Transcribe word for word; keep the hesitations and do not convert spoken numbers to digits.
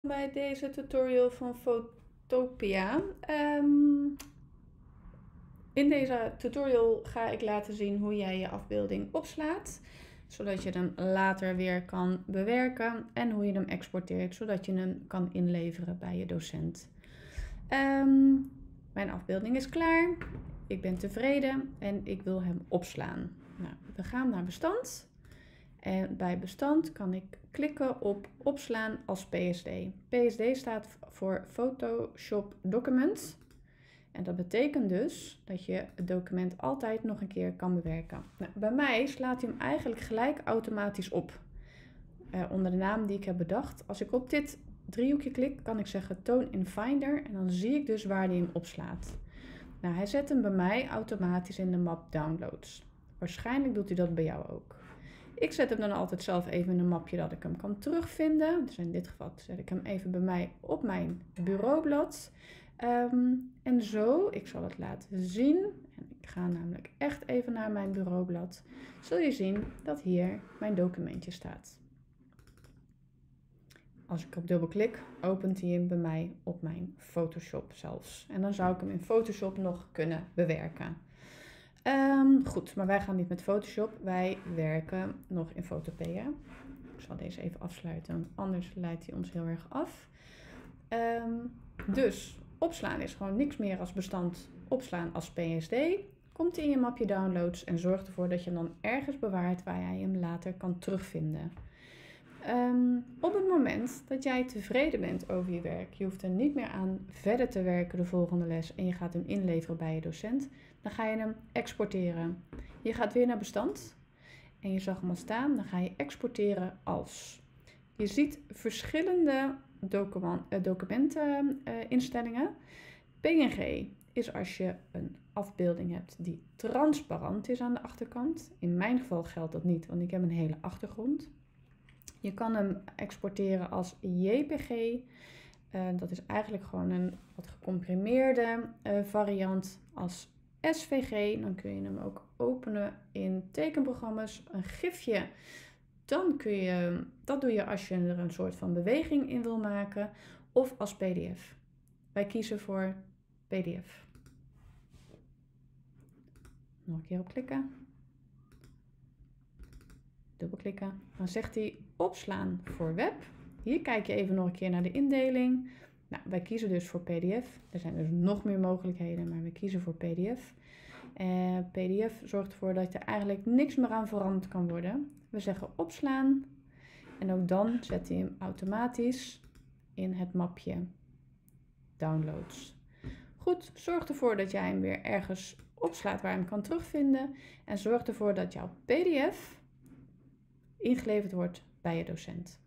Bij deze tutorial van Photopia. Um, in deze tutorial ga ik laten zien hoe jij je afbeelding opslaat, zodat je hem later weer kan bewerken, en hoe je hem exporteert, zodat je hem kan inleveren bij je docent. Um, mijn afbeelding is klaar, ik ben tevreden en ik wil hem opslaan. Nou, we gaan naar bestand. En bij bestand kan ik klikken op opslaan als P S D. P S D staat voor Photoshop Document. En dat betekent dus dat je het document altijd nog een keer kan bewerken. Nou, bij mij slaat hij hem eigenlijk gelijk automatisch op. Uh, onder de naam die ik heb bedacht. Als ik op dit driehoekje klik, kan ik zeggen toon in Finder. En dan zie ik dus waar hij hem opslaat. Nou, hij zet hem bij mij automatisch in de map Downloads. Waarschijnlijk doet hij dat bij jou ook. Ik zet hem dan altijd zelf even in een mapje dat ik hem kan terugvinden. Dus in dit geval zet ik hem even bij mij op mijn bureaublad. Um, en zo, ik zal het laten zien. En ik ga namelijk echt even naar mijn bureaublad. Zul je zien dat hier mijn documentje staat. Als ik op dubbelklik, opent hij hem bij mij op mijn Photoshop zelfs. En dan zou ik hem in Photoshop nog kunnen bewerken. Um, goed, maar wij gaan niet met Photoshop. Wij werken nog in Photopea. Ik zal deze even afsluiten, anders leidt hij ons heel erg af. Um, dus opslaan is gewoon niks meer als bestand opslaan als P S D. Komt hij in je mapje downloads en zorg ervoor dat je hem dan ergens bewaart waar jij hem later kan terugvinden. Um, op het moment dat jij tevreden bent over je werk, je hoeft er niet meer aan verder te werken de volgende les en je gaat hem inleveren bij je docent, dan ga je hem exporteren. Je gaat weer naar bestand en je zag hem al staan, dan ga je exporteren als. Je ziet verschillende document, uh, documenteninstellingen. Uh, P N G is als je een afbeelding hebt die transparant is aan de achterkant. In mijn geval geldt dat niet, want ik heb een hele achtergrond. Je kan hem exporteren als J P G. Uh, dat is eigenlijk gewoon een wat gecomprimeerde uh, variant als S V G. Dan kun je hem ook openen in tekenprogramma's. Een gifje, dan kun je, dat doe je als je er een soort van beweging in wil maken. Of als P D F. Wij kiezen voor P D F. Nog een keer op klikken. Dubbelklikken. Dan zegt hij opslaan voor web. Hier kijk je even nog een keer naar de indeling. Nou, wij kiezen dus voor P D F. Er zijn dus nog meer mogelijkheden, maar we kiezen voor P D F. Uh, P D F zorgt ervoor dat er eigenlijk niks meer aan veranderd kan worden. We zeggen opslaan. En ook dan zet hij hem automatisch in het mapje downloads. Goed, zorg ervoor dat jij hem weer ergens opslaat waar je hem kan terugvinden. En zorg ervoor dat jouw P D F ingeleverd wordt bij je docent.